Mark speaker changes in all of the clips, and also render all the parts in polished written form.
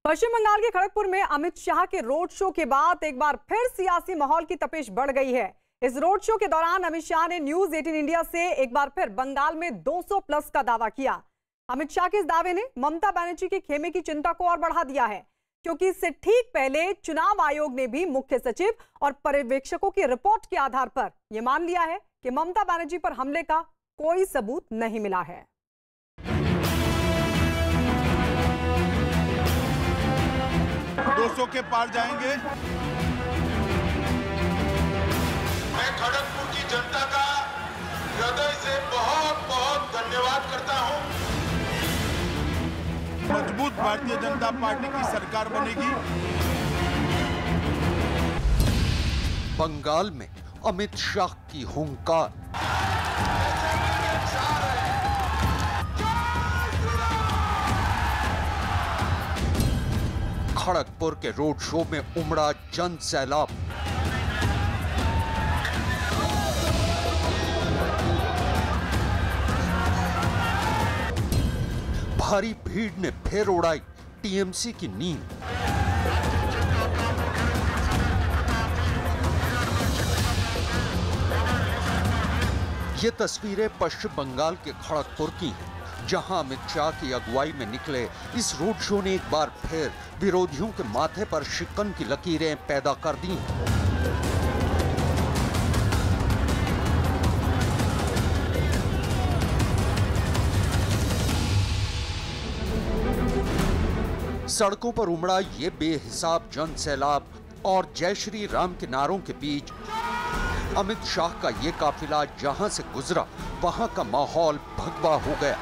Speaker 1: पश्चिम बंगाल के खड़गपुर में अमित शाह के रोड शो के बाद एक बार फिर सियासी माहौल की तपिश बढ़ गई है। इस रोड शो के दौरान अमित शाह ने न्यूज 18 इंडिया से एक बार फिर बंगाल में 200 प्लस का दावा किया। अमित शाह के इस दावे ने ममता बनर्जी के खेमे की चिंता को और बढ़ा दिया है, क्योंकि इससे ठीक पहले चुनाव आयोग ने भी मुख्य सचिव और पर्यवेक्षकों की रिपोर्ट के आधार पर यह मान लिया है कि ममता बनर्जी पर हमले का कोई सबूत नहीं मिला है।
Speaker 2: के पार जाएंगे।
Speaker 3: मैं खड़गपुर की जनता का हृदय से बहुत बहुत धन्यवाद करता हूं।
Speaker 2: मजबूत भारतीय जनता पार्टी की सरकार बनेगी।
Speaker 4: बंगाल में अमित शाह की हुंकार। खड़गपुर के रोड शो में उमड़ा जन सैलाब। भारी भीड़ ने फिर उड़ाई टीएमसी की नींद। ये तस्वीरें पश्चिम बंगाल के खड़गपुर की हैं, जहां अमित शाह की अगुवाई में निकले इस रोड शो ने एक बार फिर विरोधियों के माथे पर शिकन की लकीरें पैदा कर दी। सड़कों पर उमड़ा ये बेहिसाब जन सैलाब और जय श्री राम के नारों के बीच अमित शाह का ये काफिला जहां से गुजरा वहां का माहौल भगवा हो गया।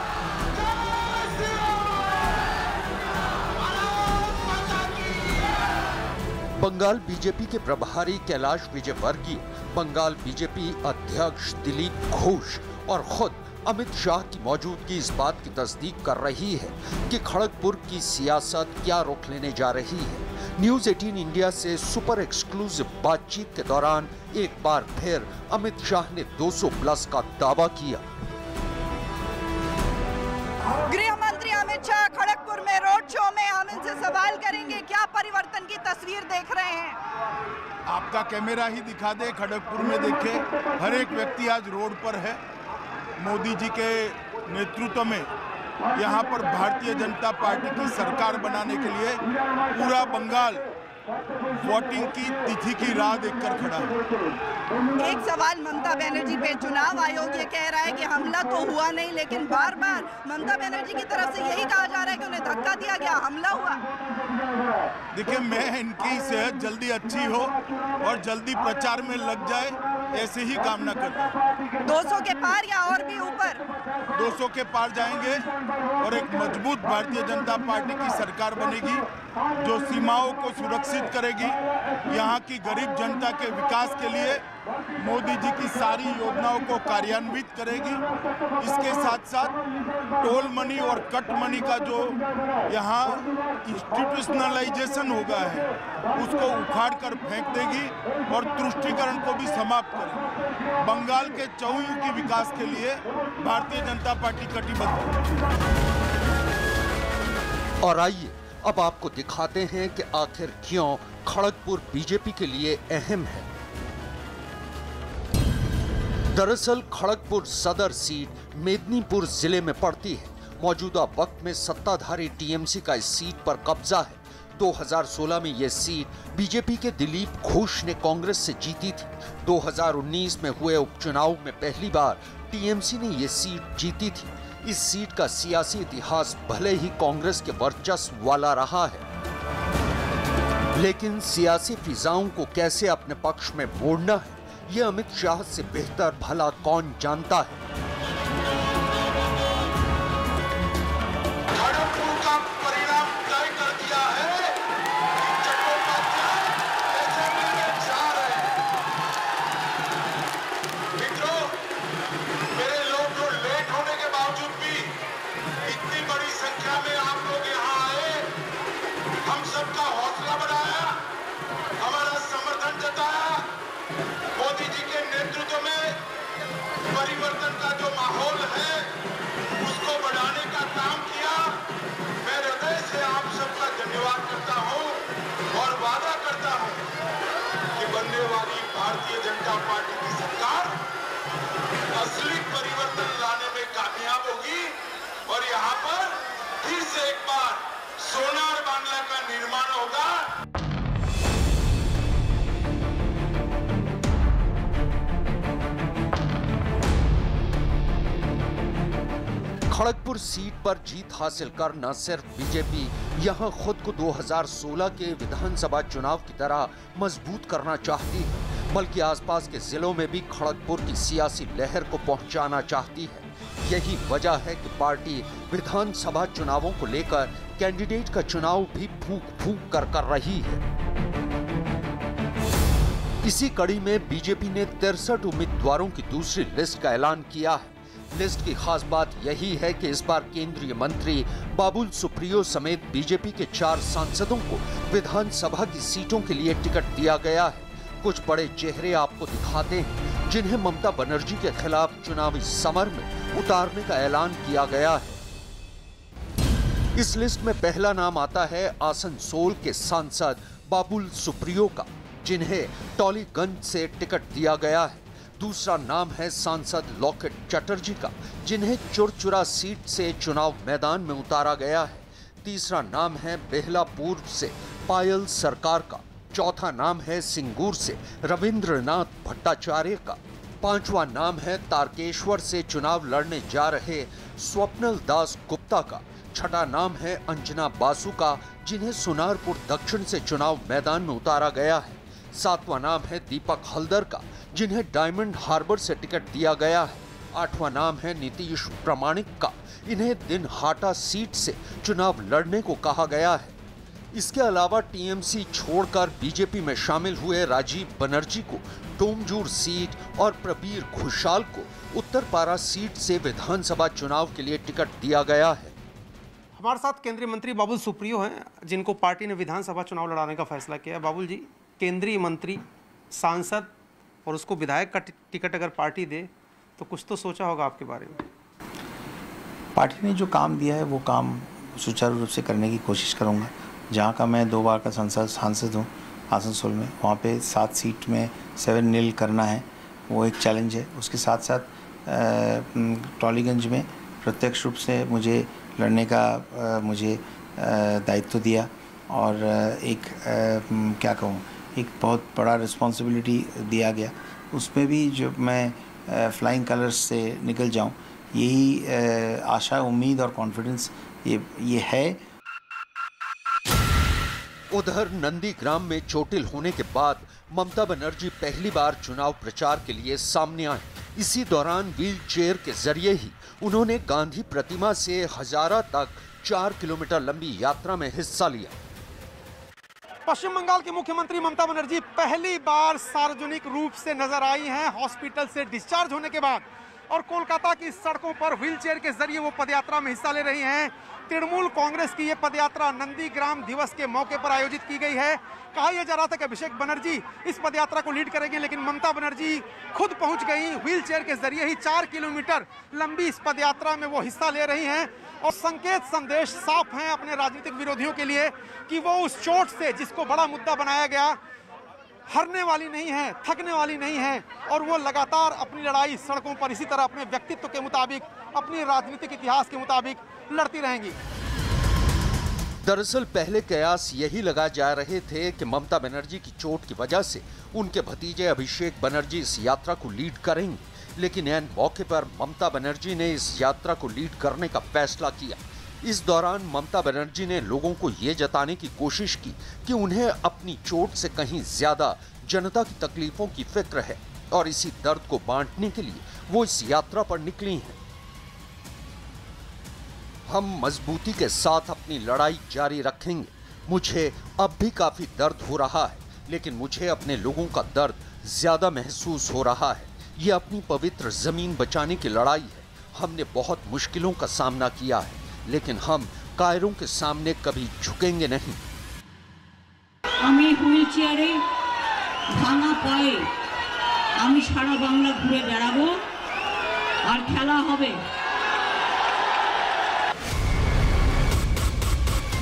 Speaker 4: बंगाल बीजेपी के प्रभारी कैलाश विजयवर्गीय, बंगाल बीजेपी अध्यक्ष दिलीप घोष और खुद अमित शाह की मौजूदगी इस बात की तस्दीक कर रही है कि खड़गपुर की सियासत क्या रुख लेने जा रही है। न्यूज 18 इंडिया से सुपर एक्सक्लूसिव बातचीत के दौरान एक बार फिर अमित शाह ने 200 प्लस का दावा किया।
Speaker 5: गृह मंत्री अमित शाह खड़गपुर में रोड शो में हम इनसे सवाल करेंगे, क्या परिवर्तन की तस्वीर देख रहे हैं?
Speaker 2: आपका कैमरा ही दिखा दे, खड़गपुर में देखे हर एक व्यक्ति आज रोड पर है। मोदी जी के नेतृत्व में यहाँ पर भारतीय जनता पार्टी की सरकार बनाने के लिए पूरा बंगाल वोटिंग की तिथि की राह देखकर खड़ा है।
Speaker 5: एक सवाल ममता बनर्जी पे, चुनाव आयोग ये कह रहा है कि हमला तो हुआ नहीं, लेकिन बार बार ममता बनर्जी की तरफ से यही कहा जा रहा है कि उन्हें धक्का दिया गया, हमला हुआ।
Speaker 2: देखिए, मैं इनकी सेहत जल्दी अच्छी हो और जल्दी प्रचार में लग जाए, ऐसे ही कामना करता हूं।
Speaker 5: 200 के पार या और भी ऊपर?
Speaker 2: 200 के पार जाएंगे और एक मजबूत भारतीय जनता पार्टी की सरकार बनेगी, जो सीमाओं को सुरक्षित करेगी, यहाँ की गरीब जनता के विकास के लिए मोदी जी की सारी योजनाओं को कार्यान्वित करेगी। इसके साथ साथ टोल मनी और कट मनी का जो यहाँ इंस्टीट्यूशनलाइजेशन हो गया है, उसको उखाड़ कर फेंक देगी और तुष्टीकरण को भी समाप्त करेगी। बंगाल के चहुमुखी विकास के लिए भारतीय जनता पार्टी कटिबद्ध है।
Speaker 4: और आइए अब आपको दिखाते हैं कि आखिर क्यों खड़गपुर बीजेपी के लिए अहम है। दरअसल खड़गपुर सदर सीट मेदिनीपुर जिले में पड़ती है। मौजूदा वक्त में सत्ताधारी टीएमसी का इस सीट पर कब्जा है। 2016 में यह सीट बीजेपी के दिलीप घोष ने कांग्रेस से जीती थी। 2019 में हुए उपचुनाव में पहली बार टीएमसी ने यह सीट जीती थी। इस सीट का सियासी इतिहास भले ही कांग्रेस के वर्चस्व वाला रहा है, लेकिन सियासी फिजाओं को कैसे अपने पक्ष में मोड़ना है, यह अमित शाह से बेहतर भला कौन जानता है।
Speaker 3: खड़गपुर का परिणाम तय कर दिया है। चट्टोपाध्याय ऐसे मिलने जा रहे हैं। मित्रों, मेरे लोग जो लेट होने के बावजूद भी इतनी बड़ी संख्या में आप लोग यहाँ आए, हम सबका हौसला बढ़ाया, हमारा समर्थन जताया। मोदी जी के नेतृत्व में परिवर्तन का जो माहौल है, उसको बढ़ाने का काम किया। मैं हृदय से आप सबका धन्यवाद एनडीए वाली भारतीय जनता पार्टी की सरकार असली परिवर्तन लाने में कामयाब होगी और यहाँ पर फिर से एक बार सोनार बांग्ला का निर्माण होगा।
Speaker 4: खड़गपुर सीट पर जीत हासिल कर न सिर्फ बीजेपी यहां खुद को 2016 के विधानसभा चुनाव की तरह मजबूत करना चाहती है, बल्कि आसपास के जिलों में भी खड़गपुर की सियासी लहर को पहुंचाना चाहती है। यही वजह है कि पार्टी विधानसभा चुनावों को लेकर कैंडिडेट का चुनाव भी फूंक कर रही है। इसी कड़ी में बीजेपी ने 63 उम्मीदवारों की दूसरी लिस्ट का ऐलान किया है। लिस्ट की खास बात यही है कि इस बार केंद्रीय मंत्री बाबुल सुप्रियो समेत बीजेपी के 4 सांसदों को विधानसभा की सीटों के लिए टिकट दिया गया है। कुछ बड़े चेहरे आपको दिखाते हैं जिन्हें ममता बनर्जी के खिलाफ चुनावी समर में उतारने का ऐलान किया गया है। इस लिस्ट में पहला नाम आता है आसनसोल के सांसद बाबुल सुप्रियो का, जिन्हें टॉलीगंज से टिकट दिया गया है। दूसरा नाम है सांसद लॉकेट चटर्जी का, जिन्हें चुरचुरा सीट से चुनाव मैदान में उतारा गया है। तीसरा नाम है बेहला पूर्व से पायल सरकार का। चौथा नाम है सिंगूर से रविंद्रनाथ भट्टाचार्य का। पांचवा नाम है तारकेश्वर से चुनाव लड़ने जा रहे स्वप्नल दास गुप्ता का। छठा नाम है अंजना बासु का, जिन्हें सुनारपुर दक्षिण से चुनाव मैदान में उतारा गया है। सातवां नाम है दीपक हल्दर का, जिन्हें डायमंड हार्बर से टिकट दिया गया है। आठवां नाम है नीतीश प्रामाणिक का, इन्हें दिनहाटा सीट से चुनाव लड़ने को कहा गया है। इसके अलावा टीएमसी छोड़कर बीजेपी में शामिल हुए राजीव बनर्जी को डोमजूर सीट और प्रबीर घोषाल को उत्तरपारा सीट से विधानसभा चुनाव के लिए टिकट दिया गया है।
Speaker 6: हमारे साथ केंद्रीय मंत्री बाबुल सुप्रियो हैं, जिनको पार्टी ने विधानसभा चुनाव लड़ाने का फैसला किया है। बाबुल जी, केंद्रीय मंत्री, सांसद और उसको विधायक का टिकट अगर पार्टी दे तो कुछ तो सोचा होगा आपके बारे में।
Speaker 7: पार्टी ने जो काम दिया है वो काम सुचारू रूप से करने की कोशिश करूंगा। जहां का मैं 2 बार का सांसद हूं आसनसोल में, वहां पे 7 सीट में 7-0 करना है, वो एक चैलेंज है। उसके साथ साथ टॉलीगंज में प्रत्यक्ष रूप से मुझे लड़ने का मुझे दायित्व दिया और एक क्या कहूँ, एक बहुत बड़ा रिस्पॉन्सिबिलिटी दिया गया। उसमें भी जो मैं फ्लाइंग कलर्स से निकल जाऊं, यही आशा, उम्मीद और कॉन्फिडेंस ये है।
Speaker 4: उधर नंदीग्राम में चोटिल होने के बाद ममता बनर्जी पहली बार चुनाव प्रचार के लिए सामने आए। इसी दौरान व्हील चेयर के जरिए ही उन्होंने गांधी प्रतिमा से हजारा तक 4 किलोमीटर लंबी यात्रा में हिस्सा लिया।
Speaker 6: पश्चिम बंगाल की मुख्यमंत्री ममता बनर्जी पहली बार सार्वजनिक रूप से नजर आई हैं हॉस्पिटल से डिस्चार्ज होने के बाद, और कोलकाता की सड़कों पर व्हीलचेयर के जरिए वो पदयात्रा में हिस्सा ले रही हैं। तृणमूल कांग्रेस की ये पदयात्रा नंदीग्राम दिवस के मौके पर आयोजित की गई है। कहा यह जा रहा था कि अभिषेक बनर्जी इस पदयात्रा को लीड करेंगे, लेकिन ममता बनर्जी खुद पहुंच गई। व्हीलचेयर के जरिए ही 4 किलोमीटर लंबी इस पदयात्रा में वो हिस्सा ले रही हैं और संकेत संदेश साफ हैं अपने राजनीतिक विरोधियों के लिए कि वो उस चोट से, जिसको बड़ा मुद्दा बनाया गया, हारने वाली नहीं है, थकने वाली नहीं है और वो लगातार अपनी लड़ाई सड़कों पर इसी तरह अपने व्यक्तित्व के मुताबिक, अपनी राजनीतिक इतिहास के मुताबिक लड़ती रहेंगी।
Speaker 4: दरअसल पहले कयास यही लगाए जा रहे थे कि ममता बनर्जी की चोट की वजह से उनके भतीजे अभिषेक बनर्जी इस यात्रा को लीड करेंगे, लेकिन ऐन मौके पर ममता बनर्जी ने इस यात्रा को लीड करने का फैसला किया। इस दौरान ममता बनर्जी ने लोगों को ये जताने की कोशिश की कि उन्हें अपनी चोट से कहीं ज्यादा जनता की तकलीफों की फिक्र है और इसी दर्द को बांटने के लिए वो इस यात्रा पर निकली हैं। हम मजबूती के साथ अपनी लड़ाई जारी रखेंगे। मुझे अब भी काफी दर्द हो रहा है, लेकिन मुझे अपने लोगों का दर्द ज्यादा महसूस हो रहा है। ये अपनी पवित्र जमीन बचाने की लड़ाई है। हमने बहुत मुश्किलों का सामना किया है, लेकिन हम कायरों के सामने कभी झुकेंगे नहीं।
Speaker 8: আমি হুইলচেয়ারে ভাঙা পায়ে আমি সারা বাংলা ঘুরে বেড়াবো আর খেলা হবে।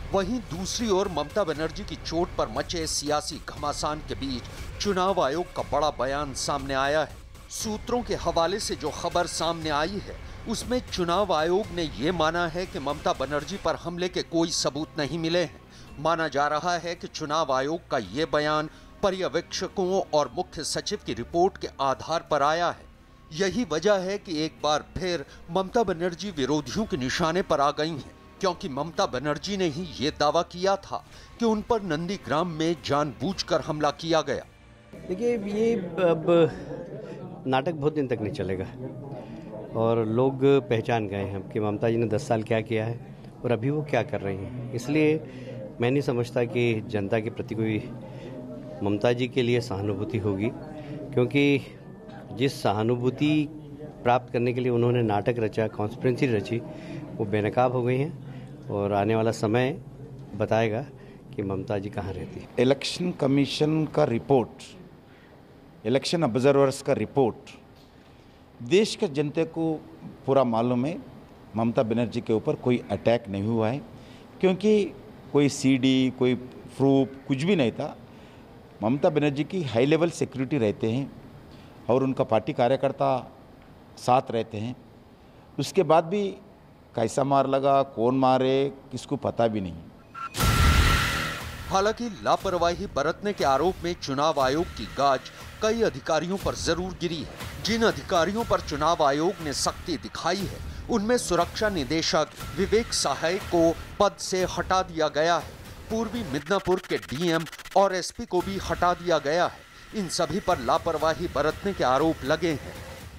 Speaker 4: वहीं दूसरी ओर ममता बनर्जी की चोट पर मचे सियासी घमासान के बीच चुनाव आयोग का बड़ा बयान सामने आया है। सूत्रों के हवाले से जो खबर सामने आई है उसमें चुनाव आयोग ने ये माना है कि ममता बनर्जी पर हमले के कोई सबूत नहीं मिले हैं। माना जा रहा है कि चुनाव आयोग का ये बयान पर्यवेक्षकों और मुख्य सचिव की रिपोर्ट के आधार पर आया है। यही वजह है कि एक बार फिर ममता बनर्जी विरोधियों के निशाने पर आ गई हैं, क्योंकि ममता बनर्जी ने ही ये दावा किया था कि उन पर नंदीग्राम में जानबूझकर हमला किया गया।
Speaker 9: देखिए, ये अब नाटक बहुत दिन तक नहीं चलेगा और लोग पहचान गए हैं कि ममता जी ने 10 साल क्या किया है और अभी वो क्या कर रही हैं। इसलिए मैं नहीं समझता कि जनता के प्रति कोई ममता जी के लिए सहानुभूति होगी, क्योंकि जिस सहानुभूति प्राप्त करने के लिए उन्होंने नाटक रचा, कॉन्स्पिरेसी रची, वो बेनकाब हो गई हैं और आने वाला समय बताएगा कि ममता जी कहाँ रहती है।
Speaker 7: इलेक्शन कमीशन का रिपोर्ट, इलेक्शन ऑब्जर्वर्स का रिपोर्ट देश के जनता को पूरा मालूम है ममता बनर्जी के ऊपर कोई अटैक नहीं हुआ है, क्योंकि कोई सीडी, कोई प्रूफ कुछ भी नहीं था। ममता बनर्जी की हाई लेवल सिक्योरिटी रहते हैं और उनका पार्टी कार्यकर्ता साथ रहते हैं। उसके बाद भी कैसा मार लगा, कौन मारे, किसको पता भी नहीं।
Speaker 4: हालांकि लापरवाही बरतने के आरोप में चुनाव आयोग की गाज कई अधिकारियों पर जरूर गिरी है। जिन अधिकारियों पर चुनाव आयोग ने सख्ती दिखाई है उनमें सुरक्षा निदेशक विवेक सहाय को पद से हटा दिया गया है। पूर्वी मिदनापुर के डीएम और एसपी को भी हटा दिया गया है। इन सभी पर लापरवाही बरतने के आरोप लगे हैं।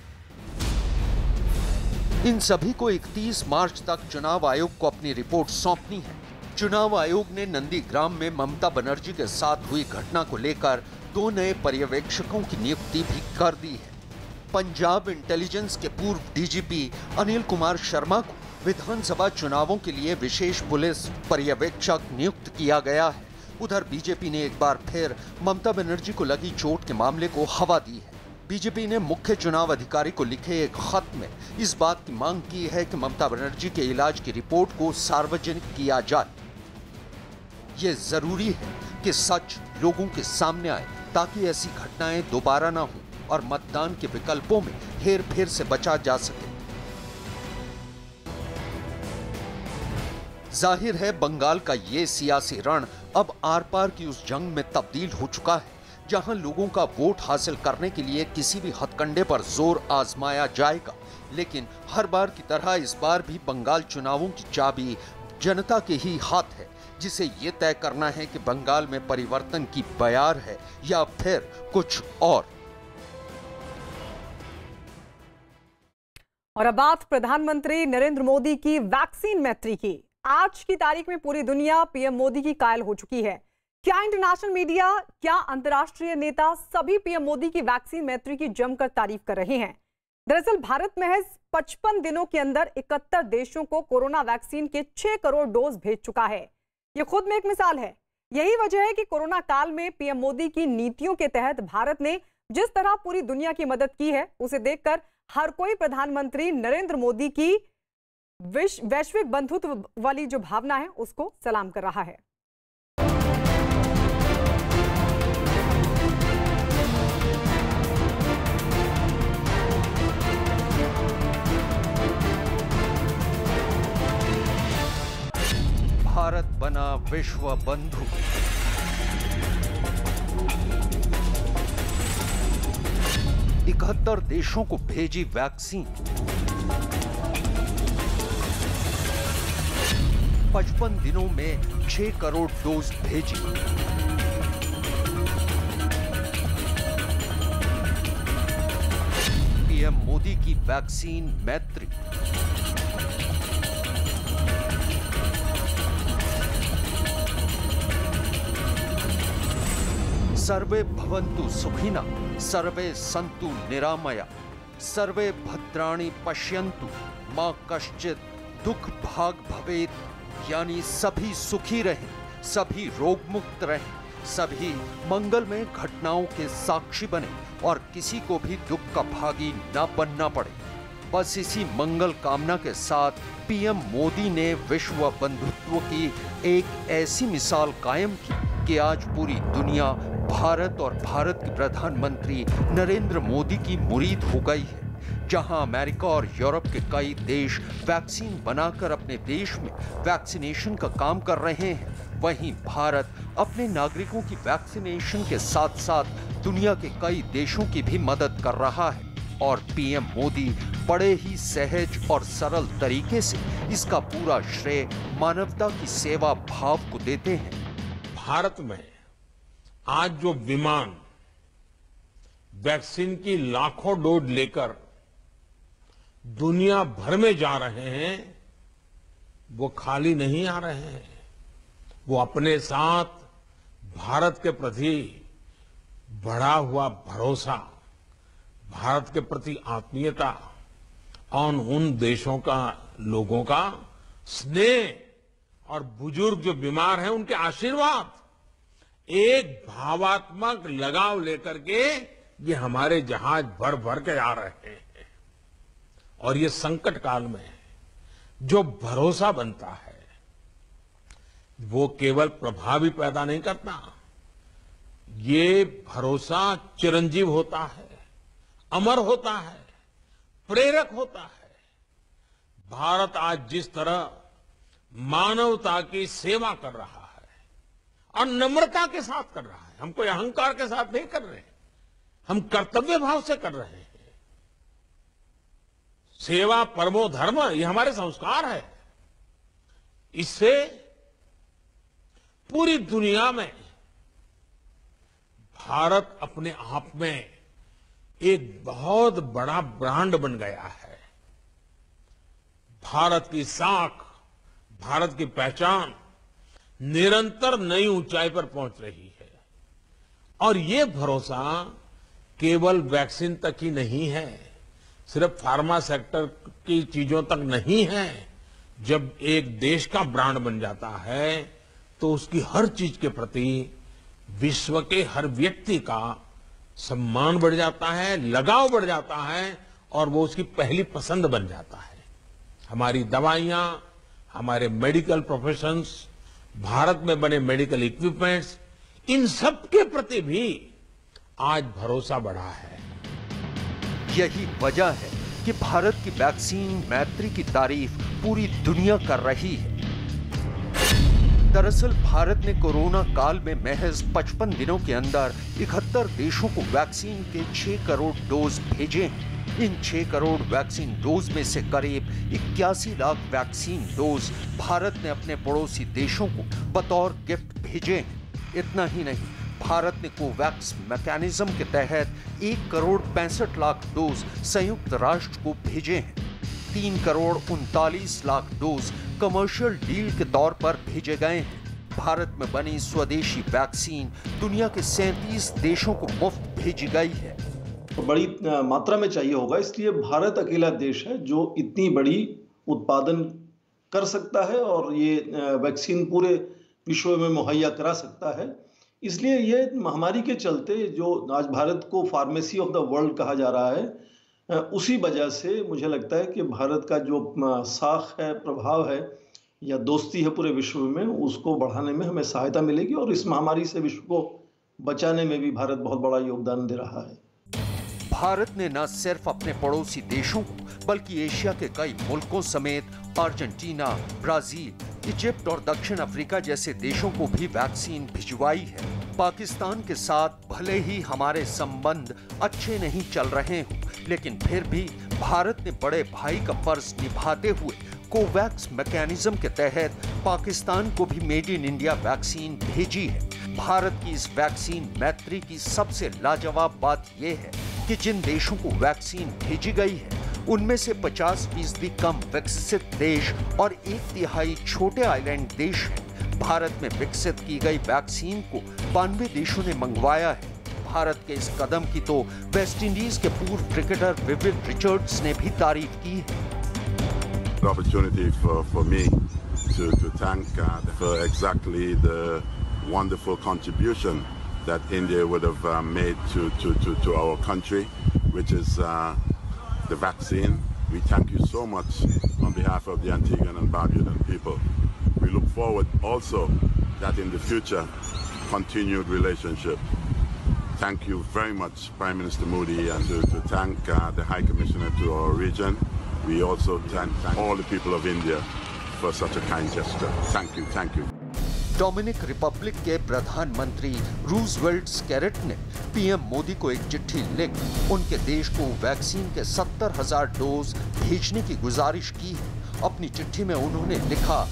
Speaker 4: इन सभी को 31 मार्च तक चुनाव आयोग को अपनी रिपोर्ट सौंपनी है। चुनाव आयोग ने नंदीग्राम में ममता बनर्जी के साथ हुई घटना को लेकर 2 नए पर्यवेक्षकों की नियुक्ति भी कर दी है। पंजाब इंटेलिजेंस के पूर्व डीजीपी अनिल कुमार शर्मा को विधानसभा चुनावों के लिए विशेष पुलिस पर्यवेक्षक नियुक्त किया गया है। उधर बीजेपी ने एक बार फिर ममता बनर्जी को लगी चोट के मामले को हवा दी है। बीजेपी ने मुख्य चुनाव अधिकारी को लिखे एक खत में इस बात की मांग की है कि ममता बनर्जी के इलाज की रिपोर्ट को सार्वजनिक किया जाए। ये जरूरी है कि सच लोगों के सामने आए ताकि ऐसी घटनाएं दोबारा ना हो और मतदान के विकल्पों में हेर-फेर से बचा जा सके। जाहिर है बंगाल का ये सियासी रण अब आर पार की उस जंग में तब्दील हो चुका है जहां लोगों का वोट हासिल करने के लिए किसी भी हथकंडे पर जोर आजमाया जाएगा। लेकिन हर बार की तरह इस बार भी बंगाल चुनावों की चाबी जनता के ही हाथ है, जिसे ये तय करना है कि बंगाल में परिवर्तन की बयार है या फिर कुछ और।
Speaker 1: और अब बात प्रधानमंत्री नरेंद्र मोदी की वैक्सीन मैत्री की। आज की तारीख में पूरी दुनिया पीएम मोदी की कायल हो चुकी है। क्या इंटरनेशनल मीडिया, क्या अंतर्राष्ट्रीय नेता सभी पीएम मोदी की वैक्सीन मैत्री की जमकर तारीफ कर रहे हैं। दरअसल भारत महज 55 दिनों के अंदर 71 देशों को कोरोना वैक्सीन के 6 करोड़ डोज भेज चुका है। यह खुद में एक मिसाल है। यही वजह है कि कोरोना काल में पीएम मोदी की नीतियों के तहत भारत ने जिस तरह पूरी दुनिया की मदद की है, उसे देखकर हर कोई प्रधानमंत्री नरेंद्र मोदी की वैश्विक बंधुत्व वाली जो भावना है उसको सलाम कर रहा है।
Speaker 4: भारत बना विश्व बंधु। इकहत्तर देशों को भेजी वैक्सीन। 55 दिनों में 6 करोड़ डोज भेजी। पीएम मोदी की वैक्सीन मैत्री। सर्वे भवन्तु सुखिनः, सर्वे सन्तु निरामया, सर्वे भद्राणि पश्यन्तु मां कश्चित् दुख भाग भवेत्। यानी सभी सुखी रहें, सभी रोग मुक्त रहें, सभी मंगलमय घटनाओं के साक्षी बने और किसी को भी दुख का भागी न बनना पड़े। बस इसी मंगल कामना के साथ पीएम मोदी ने विश्व बंधुत्व की एक ऐसी मिसाल कायम की कि आज पूरी दुनिया भारत और भारत के प्रधानमंत्री नरेंद्र मोदी की मुरीद हो गई है। जहां अमेरिका और यूरोप के कई देश वैक्सीन बनाकर अपने देश में वैक्सीनेशन का काम कर रहे हैं, वहीं भारत अपने नागरिकों की वैक्सीनेशन के साथ साथ दुनिया के कई देशों की भी मदद कर रहा है। और पीएम मोदी बड़े ही सहज और सरल तरीके से इसका पूरा श्रेय मानवता की सेवा भाव को देते हैं।
Speaker 3: भारत में आज जो विमान वैक्सीन की लाखों डोज लेकर दुनिया भर में जा रहे हैं, वो खाली नहीं आ रहे हैं। वो अपने साथ भारत के प्रति बढ़ा हुआ भरोसा, भारत के प्रति आत्मीयता और उन देशों का लोगों का स्नेह और बुजुर्ग जो बीमार हैं उनके आशीर्वाद, एक भावात्मक लगाव लेकर के ये हमारे जहाज भर भर के आ रहे हैं। और ये संकट काल में जो भरोसा बनता है वो केवल प्रभावी पैदा नहीं करता, ये भरोसा चिरंजीव होता है, अमर होता है, प्रेरक होता है। भारत आज जिस तरह मानवता की सेवा कर रहा है और नम्रता के साथ कर रहा है, हम कोई अहंकार के साथ नहीं कर रहे, हम कर्तव्य भाव से कर रहे हैं। सेवा परमो धर्म, ये हमारे संस्कार है। इससे पूरी दुनिया में भारत अपने आप में एक बहुत बड़ा ब्रांड बन गया है। भारत की साख, भारत की पहचान निरंतर नई ऊंचाई पर पहुंच रही है। और ये भरोसा केवल वैक्सीन तक ही नहीं है, सिर्फ फार्मा सेक्टर की चीजों तक नहीं है। जब एक देश का ब्रांड बन जाता है तो उसकी हर चीज के प्रति विश्व के हर व्यक्ति का सम्मान बढ़ जाता है, लगाव बढ़ जाता है और वो उसकी पहली पसंद बन जाता है। हमारी दवाइयां, हमारे मेडिकल प्रोफेशंस, भारत में बने मेडिकल इक्विपमेंट्स, इन सब के प्रति भी आज भरोसा बढ़ा है।
Speaker 4: यही वजह है कि भारत की वैक्सीन मैत्री की तारीफ पूरी दुनिया कर रही है। दरअसल भारत ने कोरोना काल में महज 55 दिनों के अंदर 71 देशों को वैक्सीन के 6 करोड़ डोज भेजे हैं। इन 6 करोड़ वैक्सीन डोज में से करीब 81 लाख वैक्सीन डोज भारत ने अपने पड़ोसी देशों को बतौर गिफ्ट भेजे हैं। इतना ही नहीं, भारत ने कोवैक्स मैकेनिज्म के तहत 1 करोड़ 65 लाख डोज संयुक्त राष्ट्र को भेजे हैं। 3 crore 39 lakh dose commercial deal के तौर पर भेजे गए हैं। भारत में बनी स्वदेशी वैक्सीन दुनिया के 37 देशों को मुफ्त भेजी गई है।
Speaker 10: तो बड़ी मात्रा में चाहिए होगा, इसलिए भारत अकेला देश है जो इतनी बड़ी उत्पादन कर सकता है और ये वैक्सीन पूरे विश्व में मुहैया करा सकता है। इसलिए ये महामारी के चलते जो आज भारत को फार्मेसी ऑफ द वर्ल्ड कहा जा रहा है, उसी वजह से मुझे लगता है कि भारत का जो साख है, प्रभाव है या दोस्ती है पूरे विश्व में, उसको बढ़ाने में हमें सहायता मिलेगी और इस महामारी से विश्व को बचाने में भी भारत बहुत बड़ा योगदान दे रहा है।
Speaker 4: भारत ने न सिर्फ अपने पड़ोसी देशों को बल्कि एशिया के कई मुल्कों समेत अर्जेंटीना, ब्राजील, इजिप्ट और दक्षिण अफ्रीका जैसे देशों को भी वैक्सीन भिजवाई है। पाकिस्तान के साथ भले ही हमारे संबंध अच्छे नहीं चल रहे हों, लेकिन फिर भी भारत ने बड़े भाई का फर्ज निभाते हुए कोवैक्स मैकेनिज्म के तहत पाकिस्तान को भी मेड इन इंडिया वैक्सीन भेजी है। भारत की इस वैक्सीन मैत्री की सबसे लाजवाब बात यह है कि जिन देशों को वैक्सीन भेजी गई है उनमें से 50% कम विकसित देश और 1/3 छोटे आइलैंड देश हैं। भारत में विकसित की गई वैक्सीन को 92 देशों ने मंगवाया है। भारत के इस कदम की तो वेस्ट इंडीज के पूर्व क्रिकेटर विविन रिचर्ड्स ने भी तारीफ की है।
Speaker 11: Opportunity for me to thank for exactly the wonderful contribution that India would have made to our country, which is the vaccine We thank you so much on behalf of the Antiguan and Barbudan people. We look forward also that in the future, continued relationship. Thank you very much, Prime Minister Modi, and to thank the High Commissioner to our region. We also thank all the people of India for such a kind gesture. Thank you, thank you.
Speaker 4: Dominic Republic के प्रधानमंत्री Roosevelt स्कैरेट ने PM Modi को एक चिट्ठी लिख उनके देश को वैक्सीन के 70,000 डोज भेजने की गुजारिश की है। अपनी चिट्ठी में उन्होंने लिखा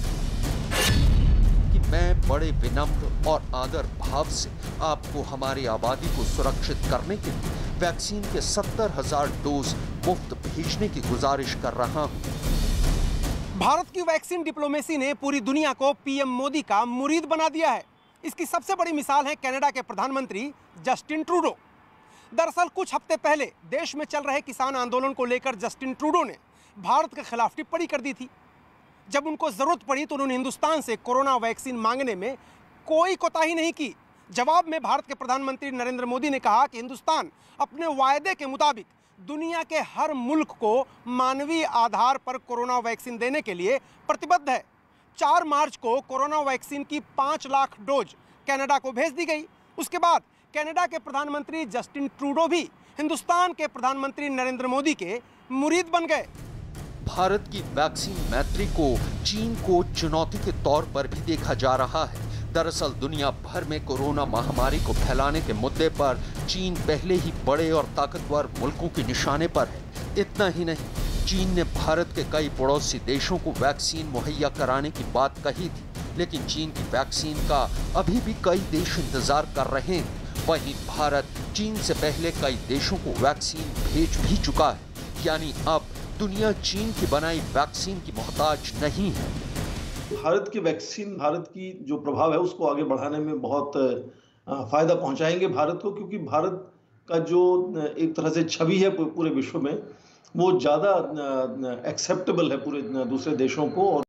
Speaker 4: कि मैं बड़े विनम्र और आदर भाव से आपको हमारी आबादी को सुरक्षित करने के लिए वैक्सीन के 70,000 डोज मुफ्त भेजने की गुजारिश कर रहा हूँ।
Speaker 6: भारत की वैक्सीन डिप्लोमेसी ने पूरी दुनिया को पीएम मोदी का मुरीद बना दिया है। इसकी सबसे बड़ी मिसाल है कनाडा के प्रधानमंत्री जस्टिन ट्रूडो। दरअसल कुछ हफ्ते पहले देश में चल रहे किसान आंदोलन को लेकर जस्टिन ट्रूडो ने भारत के खिलाफ टिप्पणी कर दी थी। जब उनको जरूरत पड़ी तो उन्होंने हिंदुस्तान से कोरोना वैक्सीन मांगने में कोई कोताही नहीं की। जवाब में भारत के प्रधानमंत्री नरेंद्र मोदी ने कहा कि हिंदुस्तान अपने वायदे के मुताबिक दुनिया के हर मुल्क को मानवीय आधार पर कोरोना वैक्सीन देने के लिए प्रतिबद्ध है। 4 मार्च को कोरोना वैक्सीन की 5 लाख डोज कनाडा को भेज दी गई। उसके बाद कनाडा के प्रधानमंत्री जस्टिन ट्रूडो भी हिंदुस्तान के प्रधानमंत्री नरेंद्र मोदी के मुरीद बन गए।
Speaker 4: भारत की वैक्सीन मैत्री को चीन को चुनौती के तौर पर भी देखा जा रहा है। दरअसल दुनिया भर में कोरोना महामारी को फैलाने के मुद्दे पर चीन पहले ही बड़े और ताकतवर मुल्कों के निशाने पर है। इतना ही नहीं, चीन ने भारत के कई पड़ोसी देशों को वैक्सीन मुहैया कराने की बात कही थी, लेकिन चीन की वैक्सीन का अभी भी कई देश इंतजार कर रहे हैं। वहीं भारत चीन से पहले कई देशों को वैक्सीन भेज भी चुका है, यानी अब दुनिया चीन की बनाई वैक्सीन की मोहताज नहीं है।
Speaker 10: भारत की वैक्सीन भारत की जो प्रभाव है उसको आगे बढ़ाने में बहुत फायदा पहुंचाएंगे भारत को, क्योंकि भारत का जो एक तरह से छवि है पूरे विश्व में वो ज़्यादा एक्सेप्टेबल है पूरे दूसरे देशों को। और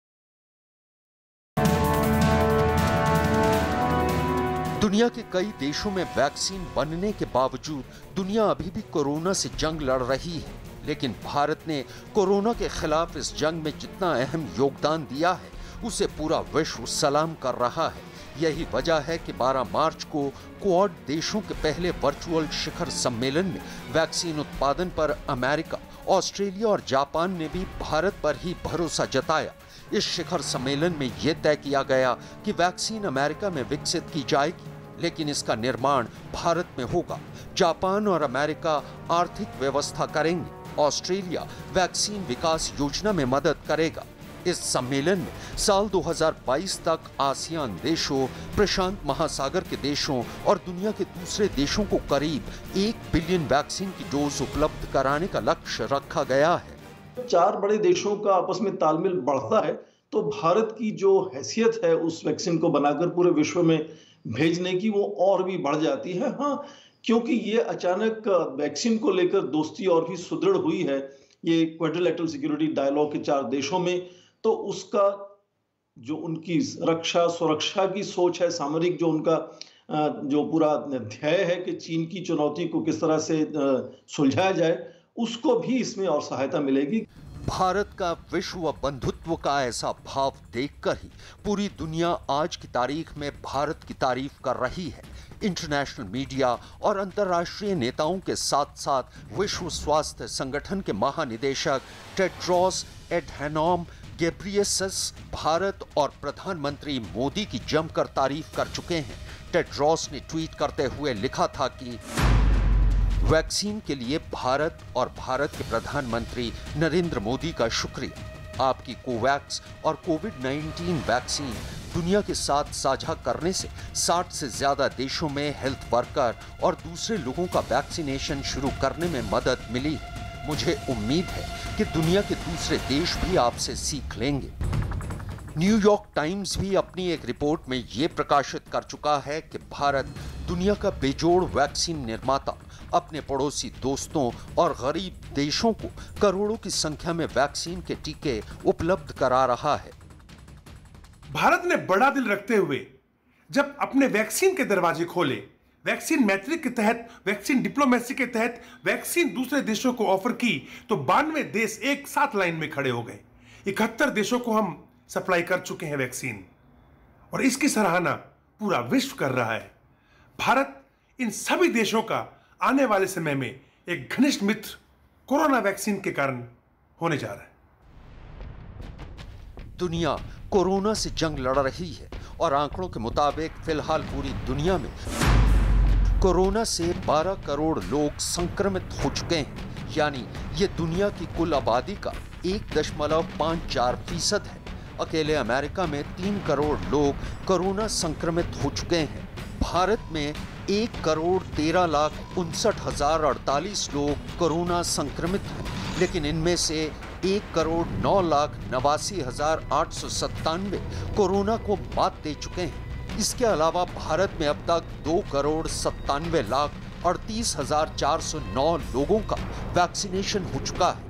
Speaker 4: दुनिया के कई देशों में वैक्सीन बनने के बावजूद दुनिया अभी भी कोरोना से जंग लड़ रही है, लेकिन भारत ने कोरोना के खिलाफ इस जंग में जितना अहम योगदान दिया है उसे पूरा विश्व सलाम कर रहा है। यही वजह है कि 12 मार्च को क्वाड देशों के पहले वर्चुअल शिखर सम्मेलन में वैक्सीन उत्पादन पर अमेरिका, ऑस्ट्रेलिया और जापान ने भी भारत पर ही भरोसा जताया। इस शिखर सम्मेलन में यह तय किया गया कि वैक्सीन अमेरिका में विकसित की जाएगी, लेकिन इसका निर्माण भारत में होगा। जापान और अमेरिका आर्थिक व्यवस्था करेंगे, ऑस्ट्रेलिया वैक्सीन विकास योजना में मदद करेगा। इस सम्मेलन में साल 2022 तक आसियान देशों, प्रशांत महासागर के देशों और दुनिया के दूसरे देशों को करीब 1 बिलियन वैक्सीन की डोज उपलब्ध कराने का लक्ष्य रखा गया है।
Speaker 10: 4 बड़े देशों का आपस में तालमेल बढ़ता है तो भारत की जो हैसियत है उस वैक्सीन को बनाकर पूरे विश्व में भेजने की वो और भी बढ़ जाती है। हाँ, क्योंकि ये अचानक वैक्सीन को लेकर दोस्ती और भी सुदृढ़ हुई है ये क्वाड्रिलेटरल सिक्योरिटी डायलॉग के 4 देशों में, तो उसका जो उनकी रक्षा सुरक्षा की सोच है, सामरिक जो उनका जो पूरा ध्येय है कि चीन की चुनौती को किस तरह से सुलझाया जाए, उसको भी इसमें और सहायता मिलेगी।
Speaker 4: भारत का विश्व बंधुत्व का ऐसा भाव देखकर ही पूरी दुनिया आज की तारीख में भारत की तारीफ कर रही है। इंटरनेशनल मीडिया और अंतर्राष्ट्रीय नेताओं के साथ साथ विश्व स्वास्थ्य संगठन के महानिदेशक टेड्रोस एडहैनॉम घेब्रेयेसस भारत और प्रधानमंत्री मोदी की जमकर तारीफ कर चुके हैं। टेड्रोस ने ट्वीट करते हुए लिखा था कि वैक्सीन के लिए भारत और भारत के प्रधानमंत्री नरेंद्र मोदी का शुक्रिया। आपकी कोवैक्स और कोविड-19 वैक्सीन दुनिया के साथ साझा करने से 60 से ज्यादा देशों में हेल्थ वर्कर और दूसरे लोगों का वैक्सीनेशन शुरू करने में मदद मिली है। मुझे उम्मीद है कि दुनिया के दूसरे देश भी आपसे सीख लेंगे। न्यूयॉर्क टाइम्स भी अपनी एक रिपोर्ट में ये प्रकाशित कर चुका है कि भारत दुनिया का बेजोड़ वैक्सीन निर्माता अपने पड़ोसी दोस्तों और गरीब देशों को करोड़ों की संख्या में वैक्सीन के टीके उपलब्ध करा रहा है।
Speaker 12: भारत ने बड़ा दिल रखते हुए जब अपने वैक्सीन के दरवाजे खोले वैक्सीन मैत्री के तहत, वैक्सीन डिप्लोमेसी के तहत वैक्सीन दूसरे देशों को ऑफर की तो 92 देश एक साथ लाइन में खड़े हो गए। 71 देशों को हम सप्लाई कर चुके हैं वैक्सीन, और इसकी सराहना पूरा विश्व कर रहा है। भारत इन सभी देशों का आने वाले समय में एक घनिष्ठ मित्र कोरोना वैक्सीन के कारण होने जा रहा है।
Speaker 4: दुनिया कोरोना से जंग लड़ रही है और आंकड़ों के मुताबिक फिलहाल पूरी दुनिया में कोरोना से 12 करोड़ लोग संक्रमित हो चुके हैं, यानी ये दुनिया की कुल आबादी का 1.54% है। अकेले अमेरिका में 3 करोड़ लोग कोरोना संक्रमित हो चुके हैं। भारत में 1,13,59,048 लोग कोरोना संक्रमित हैं, लेकिन इनमें से 1,89,89,897 कोरोना को मात दे चुके हैं। इसके अलावा भारत में अब तक 2,97,38,409 लोगों का वैक्सीनेशन हो चुका है।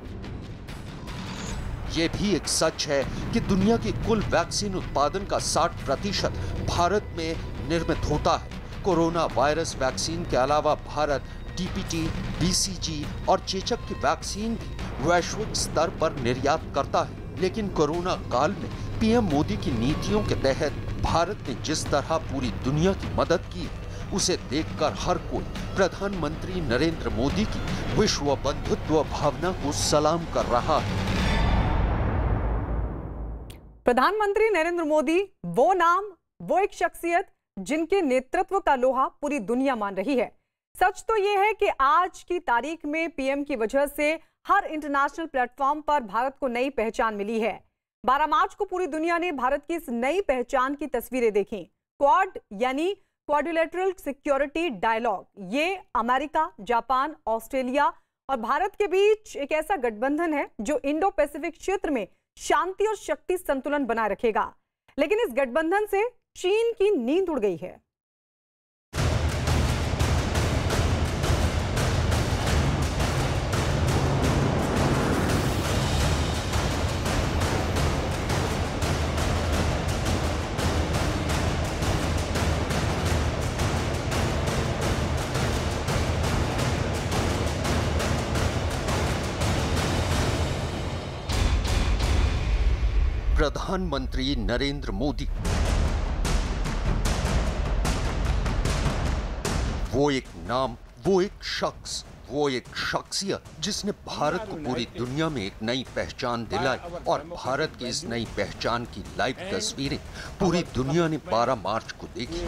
Speaker 4: ये भी एक सच है कि दुनिया की कुल वैक्सीन उत्पादन का 60% भारत में निर्मित होता है। कोरोना वायरस वैक्सीन के अलावा भारत डीपीटी, बीसीजी और चेचक की वैक्सीन भी वैश्विक स्तर पर निर्यात करता है। लेकिन कोरोना काल में पीएम मोदी की नीतियों के तहत भारत ने जिस तरह पूरी दुनिया की मदद की है, उसे देखकर हर कोई प्रधानमंत्री नरेंद्र मोदी की विश्व बंधुत्व भावना को सलाम कर रहा है।
Speaker 1: प्रधानमंत्री नरेंद्र मोदी वो नाम, वो एक शख्सियत जिनके नेतृत्व का लोहा पूरी दुनिया मान रही है। सच तो यह है कि आज की तारीख में पीएम की वजह से हर इंटरनेशनल प्लेटफॉर्म पर भारत को नई पहचान मिली है। 12 मार्च को पूरी दुनिया ने भारत की इस नई पहचान की तस्वीरें देखी। क्वाड यानी क्वाड्रिलेटरल सिक्योरिटी डायलॉग, ये अमेरिका, जापान, ऑस्ट्रेलिया और भारत के बीच एक ऐसा गठबंधन है जो इंडो पैसिफिक क्षेत्र में शांति और शक्ति संतुलन बनाए रखेगा। लेकिन इस गठबंधन से चीन की नींद उड़ गई है।
Speaker 4: प्रधानमंत्री नरेंद्र मोदी वो एक नाम, वो एक शख्स, वो एक शख्सियत जिसने भारत को पूरी दुनिया में एक नई पहचान दिलाई, और भारत की इस नई पहचान की लाइव तस्वीरें पूरी दुनिया ने 12 मार्च को देखी।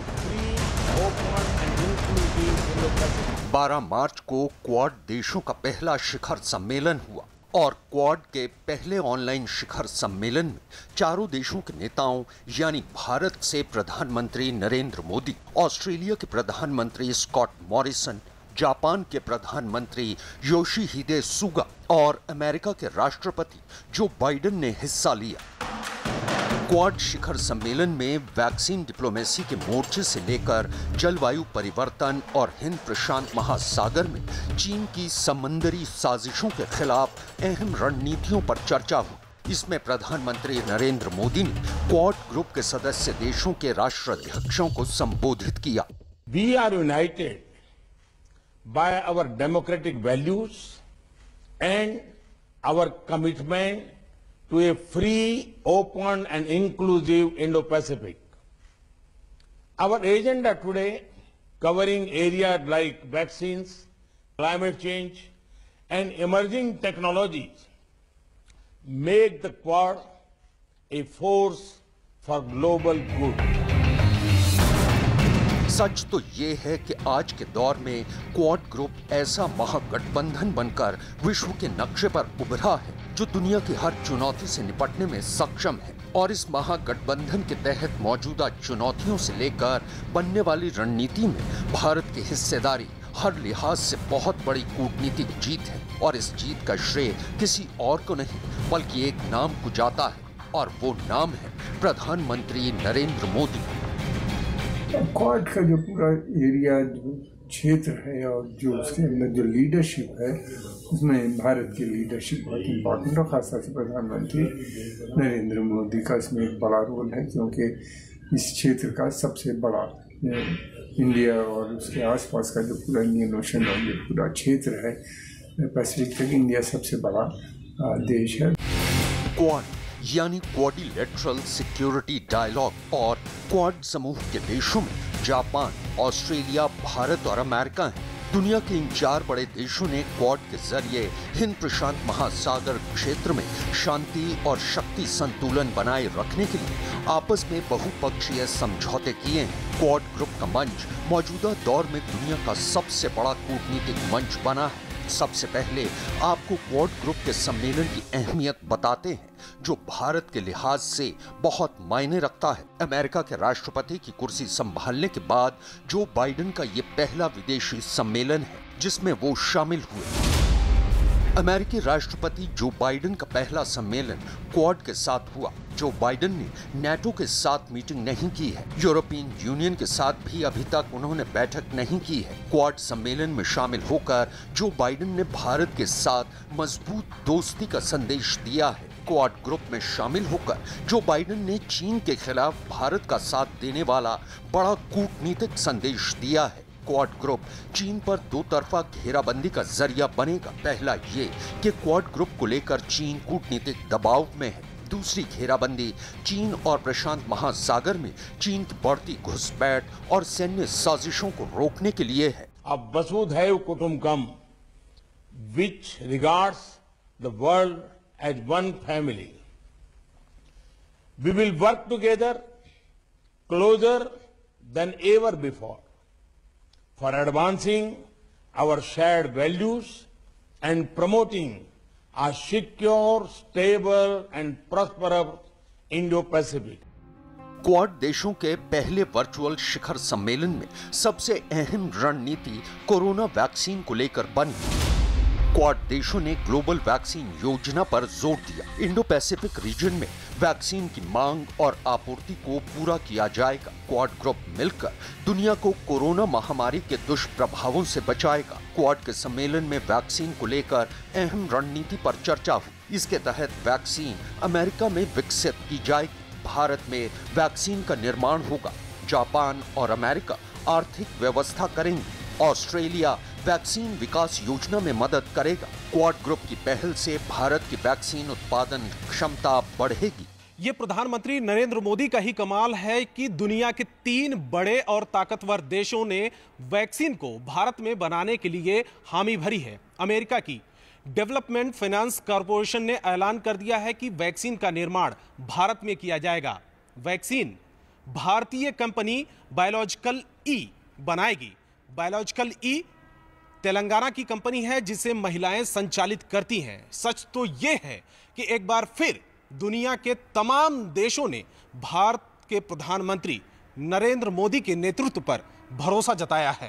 Speaker 4: 12 मार्च को क्वाड देशों का पहला शिखर सम्मेलन हुआ, और क्वाड के पहले ऑनलाइन शिखर सम्मेलन में चारों देशों के नेताओं यानी भारत से प्रधानमंत्री नरेंद्र मोदी, ऑस्ट्रेलिया के प्रधानमंत्री स्कॉट मॉरिसन, जापान के प्रधानमंत्री योशिहिदे सुगा और अमेरिका के राष्ट्रपति जो बाइडेन ने हिस्सा लिया। क्वाड शिखर सम्मेलन में वैक्सीन डिप्लोमेसी के मोर्चे से लेकर जलवायु परिवर्तन और हिंद प्रशांत महासागर में चीन की समंदरी साजिशों के खिलाफ अहम रणनीतियों पर चर्चा हुई। इसमें प्रधानमंत्री नरेंद्र मोदी ने क्वाड ग्रुप के सदस्य देशों के राष्ट्राध्यक्षों को संबोधित किया।
Speaker 13: We are united by our democratic values and our commitment to a free, open and inclusive Indo-Pacific. Our agenda today, covering areas like vaccines, climate change and emerging technologies, make the Quad a force for global good.
Speaker 4: सच तो ये है कि आज के दौर में quad group ऐसा महागठबंधन बनकर विश्व के नक्शे पर उभरा है जो दुनिया की हर चुनौती से निपटने में सक्षम है, और इस महागठबंधन के तहत मौजूदा चुनौतियों से लेकर बनने वाली रणनीति में भारत की हिस्सेदारी हर लिहाज से बहुत बड़ी कूटनीतिक जीत है। और इस जीत का श्रेय किसी और को नहीं बल्कि एक नाम को जाता है, और वो नाम है प्रधानमंत्री नरेंद्र मोदी।
Speaker 14: क्वाड का जो पूरा एरिया, जो क्षेत्र है और जो उसके अंदर जो लीडरशिप है, उसमें भारत की लीडरशिप बहुत इम्पोर्टेंट और खासतौर से प्रधानमंत्री नरेंद्र मोदी का इसमें एक बड़ा रोल है, क्योंकि इस क्षेत्र का सबसे बड़ा इंडिया और उसके आसपास का जो पूरा इंडियन ओशन और जो पूरा क्षेत्र है पैसिफिक तक, इंडिया सबसे बड़ा देश है।
Speaker 4: क्वाड यानी क्वाड्रिलेटरल सिक्योरिटी डायलॉग और क्वाड समूह के देशों में जापान, ऑस्ट्रेलिया, भारत और अमेरिका हैं। दुनिया के इन 4 बड़े देशों ने क्वाड के जरिए हिंद प्रशांत महासागर क्षेत्र में शांति और शक्ति संतुलन बनाए रखने के लिए आपस में बहुपक्षीय समझौते किए हैं। क्वाड ग्रुप का मंच मौजूदा दौर में दुनिया का सबसे बड़ा कूटनीतिक मंच बना है। सबसे पहले आपको क्वाड ग्रुप के सम्मेलन की अहमियत बताते हैं, जो भारत के लिहाज से बहुत मायने रखता है। अमेरिका के राष्ट्रपति की कुर्सी संभालने के बाद जो बाइडेन का ये पहला विदेशी सम्मेलन है जिसमें वो शामिल हुए। अमेरिकी राष्ट्रपति जो बाइडेन का पहला सम्मेलन क्वाड के साथ हुआ। जो बाइडेन ने नाटो के साथ मीटिंग नहीं की है, यूरोपियन यूनियन के साथ भी अभी तक उन्होंने बैठक नहीं की है। क्वाड सम्मेलन में शामिल होकर जो बाइडेन ने भारत के साथ मजबूत दोस्ती का संदेश दिया है। क्वाड ग्रुप में शामिल होकर जो बाइडेन ने चीन के खिलाफ भारत का साथ देने वाला बड़ा कूटनीतिक संदेश दिया है। क्वाड ग्रुप चीन पर 2 तरफा घेराबंदी का जरिया बनेगा। पहला ये कि क्वाड ग्रुप को लेकर चीन कूटनीतिक दबाव में है। दूसरी घेराबंदी चीन और प्रशांत महासागर में चीन की बढ़ती घुसपैठ और सैन्य साजिशों को रोकने के लिए है।
Speaker 13: अब वसुधैव कुटुंबकम, which regards the world as one family. We will work together closer than ever before for advancing our shared values and promoting a secure, stable and prosperous Indo-Pacific.
Speaker 4: Quad देशों के पहले वर्चुअल शिखर सम्मेलन में सबसे अहम रणनीति कोरोना वैक्सीन को लेकर बनी। क्वाड देशों ने ग्लोबल वैक्सीन योजना पर जोर दिया। इंडो पैसिफिक रीजन में वैक्सीन की मांग और आपूर्ति को पूरा किया जाएगा। क्वाड ग्रुप मिलकर दुनिया को कोरोना महामारी के दुष्प्रभावों से बचाएगा। क्वाड के सम्मेलन में वैक्सीन को लेकर अहम रणनीति पर चर्चा हुई। इसके तहत वैक्सीन अमेरिका में विकसित की जाएगी। भारत में वैक्सीन का निर्माण होगा। जापान और अमेरिका आर्थिक व्यवस्था करेंगे। ऑस्ट्रेलिया वैक्सीन विकास योजना में मदद करेगा। क्वाड ग्रुप की पहल से भारत की वैक्सीन उत्पादन क्षमता बढ़ेगी।
Speaker 6: ये प्रधानमंत्री नरेंद्र मोदी का ही कमाल है कि दुनिया के 3 बड़े और ताकतवर देशों ने वैक्सीन को भारत में बनाने के लिए हामी भरी है। अमेरिका की डेवलपमेंट फाइनेंस कॉरपोरेशन ने ऐलान कर दिया है कि वैक्सीन का निर्माण भारत में किया जाएगा। वैक्सीन भारतीय कंपनी बायोलॉजिकल ई बनाएगी। बायोलॉजिकल ई तेलंगाना की कंपनी है जिसे महिलाएं संचालित करती हैं। सच तो यह है कि एक बार फिर दुनिया के तमाम देशों ने भारत के प्रधानमंत्री नरेंद्र मोदी के नेतृत्व पर भरोसा जताया है।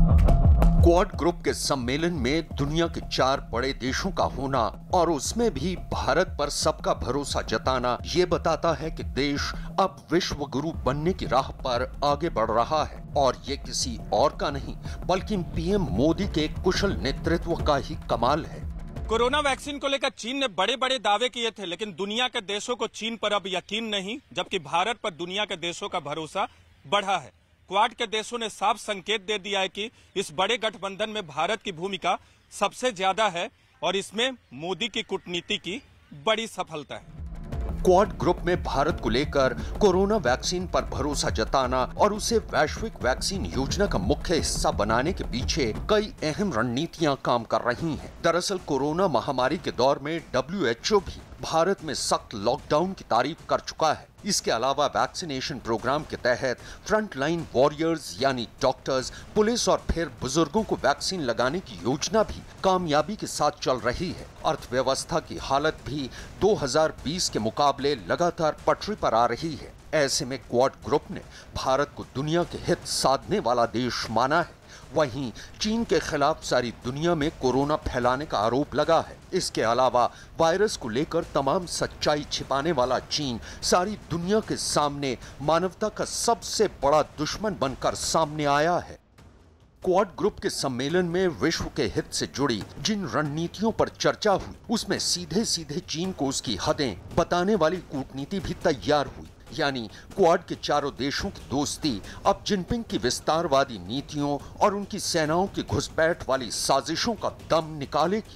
Speaker 4: क्वाड ग्रुप के सम्मेलन में दुनिया के 4 बड़े देशों का होना और उसमें भी भारत पर सबका भरोसा जताना ये बताता है कि देश अब विश्व गुरु बनने की राह पर आगे बढ़ रहा है। और ये किसी और का नहीं बल्कि पीएम मोदी के कुशल नेतृत्व का ही कमाल है।
Speaker 15: कोरोना वैक्सीन को लेकर चीन ने बड़े बड़े दावे किए थे, लेकिन दुनिया के देशों को चीन पर अब यकीन नहीं, जबकि भारत पर दुनिया के देशों का भरोसा बढ़ा है। क्वाड के देशों ने साफ संकेत दे दिया है कि इस बड़े गठबंधन में भारत की भूमिका सबसे ज्यादा है और इसमें मोदी की कूटनीति की बड़ी सफलता है।
Speaker 4: क्वाड ग्रुप में भारत को लेकर कोरोना वैक्सीन पर भरोसा जताना और उसे वैश्विक वैक्सीन योजना का मुख्य हिस्सा बनाने के पीछे कई अहम रणनीतियां काम कर रही हैं। दरअसल कोरोना महामारी के दौर में WHO भी भारत में सख्त लॉकडाउन की तारीफ कर चुका है। इसके अलावा वैक्सीनेशन प्रोग्राम के तहत फ्रंट लाइन वॉरियर्स यानी डॉक्टर्स, पुलिस और फिर बुजुर्गों को वैक्सीन लगाने की योजना भी कामयाबी के साथ चल रही है। अर्थव्यवस्था की हालत भी 2020 के मुकाबले लगातार पटरी पर आ रही है। ऐसे में क्वाड ग्रुप ने भारत को दुनिया के हित साधने वाला देश माना है। वहीं चीन के खिलाफ सारी दुनिया में कोरोना फैलाने का आरोप लगा है। इसके अलावा वायरस को लेकर तमाम सच्चाई छिपाने वाला चीन सारी दुनिया के सामने मानवता का सबसे बड़ा दुश्मन बनकर सामने आया है। क्वाड ग्रुप के सम्मेलन में विश्व के हित से जुड़ी जिन रणनीतियों पर चर्चा हुई उसमें सीधे सीधे चीन को उसकी हदें बताने वाली कूटनीति भी तैयार हुई। यानी क्वाड के चारों देशों की दोस्ती अब जिनपिंग की विस्तारवादी नीतियों और उनकी सेनाओं की घुसपैठ वाली साजिशों का दम निकालेगी।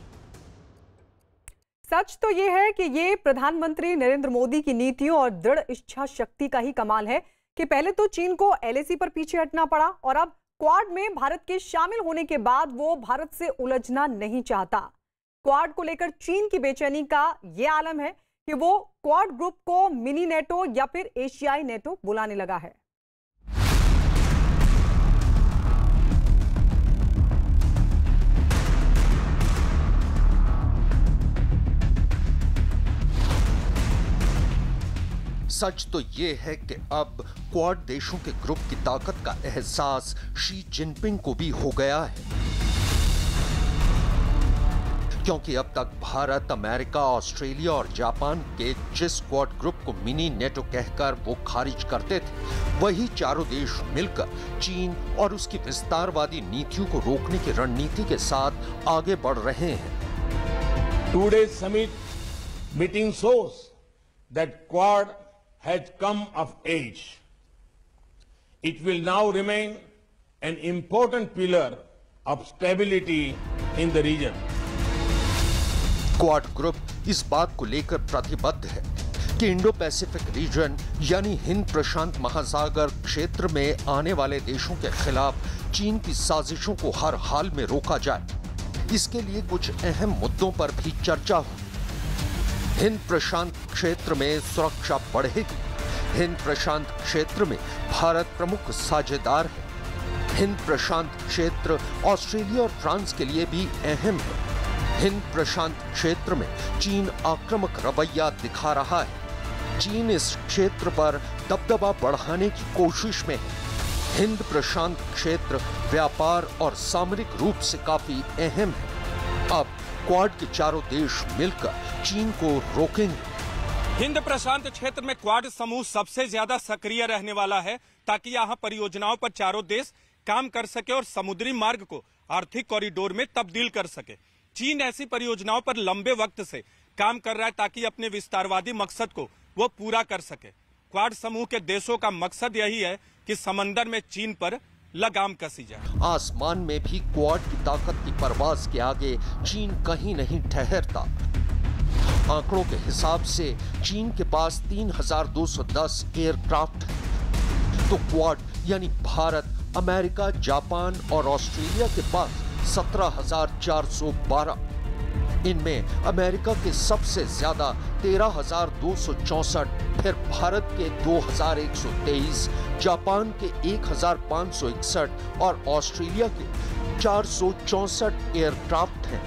Speaker 1: सच तो ये है कि ये प्रधानमंत्री नरेंद्र मोदी की नीतियों और दृढ़ इच्छा शक्ति का ही कमाल है कि पहले तो चीन को LAC पर पीछे हटना पड़ा और अब क्वाड में भारत के शामिल होने के बाद वो भारत से उलझना नहीं चाहता। क्वाड को लेकर चीन की बेचैनी का ये आलम है कि वो क्वाड ग्रुप को मिनी नेटो या फिर एशियाई नेटो बुलाने लगा है।
Speaker 4: सच तो ये है कि अब क्वाड देशों के ग्रुप की ताकत का एहसास शी जिनपिंग को भी हो गया है, क्योंकि अब तक भारत, अमेरिका, ऑस्ट्रेलिया और जापान के जिस क्वाड ग्रुप को मिनी नेटो कहकर वो खारिज करते थे, वही चारों देश मिलकर चीन और उसकी विस्तारवादी नीतियों को रोकने की रणनीति के साथ आगे बढ़ रहे हैं।
Speaker 13: Today's summit meeting shows that Quad has come of age. It will now remain an important pillar of stability in the region.
Speaker 4: Quad group इस बात को लेकर प्रतिबद्ध है कि इंडो पैसिफिक रीजन यानी हिंद प्रशांत महासागर क्षेत्र में आने वाले देशों के खिलाफ चीन की साजिशों को हर हाल में रोका जाए। इसके लिए कुछ अहम मुद्दों पर भी चर्चा हुई। हिंद प्रशांत क्षेत्र में सुरक्षा बढ़ेगी। हिंद प्रशांत क्षेत्र में भारत प्रमुख साझेदार है। हिंद प्रशांत क्षेत्र ऑस्ट्रेलिया और फ्रांस के लिए भी अहम है। हिंद प्रशांत क्षेत्र में चीन आक्रामक रवैया दिखा रहा है। चीन इस क्षेत्र पर दबदबा बढ़ाने की कोशिश में है। हिंद प्रशांत क्षेत्र व्यापार और सामरिक रूप से काफी अहम है। अब क्वाड के चारों देश मिलकर चीन को रोकेंगे।
Speaker 15: हिंद प्रशांत क्षेत्र में क्वाड समूह सबसे ज्यादा सक्रिय रहने वाला है ताकि यहाँ परियोजनाओं पर चारों देश काम कर सके और समुद्री मार्ग को आर्थिक कॉरिडोर में तब्दील कर सके। चीन ऐसी परियोजनाओं पर लंबे वक्त से काम कर रहा है ताकि अपने विस्तारवादी मकसद को वो पूरा कर सके। क्वाड समूह के देशों का मकसद यही है कि समंदर में चीन पर लगाम कसी जाए।
Speaker 4: आसमान में भी क्वाड की ताकत की परवाज के आगे चीन कहीं नहीं ठहरता। आंकड़ों के हिसाब से चीन के पास 3210 एयरक्राफ्ट है, तो क्वाड यानी भारत, अमेरिका, जापान और ऑस्ट्रेलिया के पास 17,412। इनमें अमेरिका के सबसे ज्यादा 13,264, फिर भारत के 2,123, जापान के 1,561 और ऑस्ट्रेलिया के 464 एयरक्राफ्ट हैं।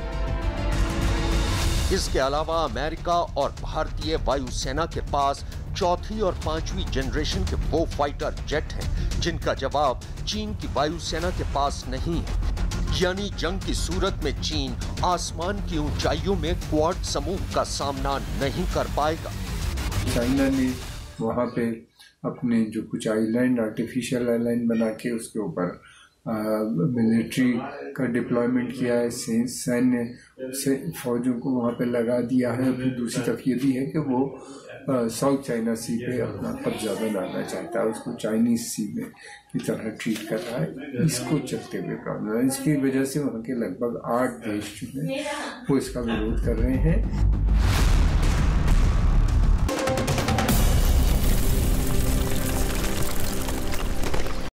Speaker 4: इसके अलावा अमेरिका और भारतीय वायुसेना के पास चौथी और पांचवी जनरेशन के वो फाइटर जेट हैं जिनका जवाब चीन की वायुसेना के पास नहीं है। यानी जंग की सूरत में चीन आसमान की ऊंचाइयों में क्वाड समूह का सामना नहीं कर पाएगा।
Speaker 14: चाइना ने वहाँ पे अपने जो कुछ आइलैंड, आर्टिफिशियल आइलैंड बना के उसके ऊपर मिलिट्री का डिप्लॉयमेंट किया है, सैन्य से फौजों को वहाँ पे लगा दिया है। फिर दूसरी तरफ ये भी है कि वो साउथ चाइना सी पे अपना कब्जा बनाना चाहता है, उसको चाइनीज सी में की तरह ट्रीट कर रहा है। इसको चलते हुए प्रॉब्लम है। इसकी वजह से वहाँ के लगभग 8 देश जो हैं वो इसका विरोध कर रहे हैं।